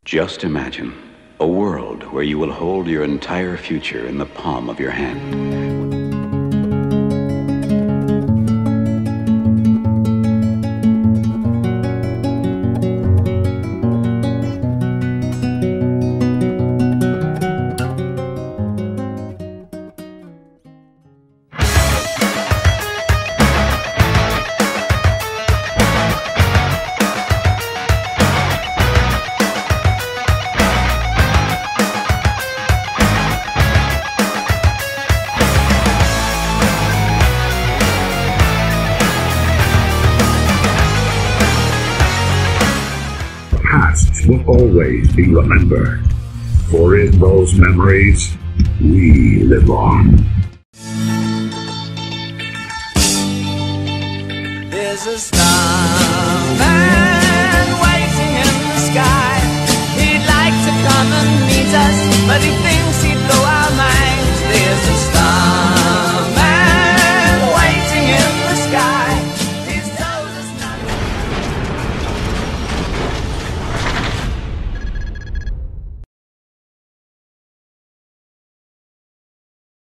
Just imagine a world where you will hold your entire future in the palm of your hand. Past will always be remembered, for in those memories, we live on. There's a star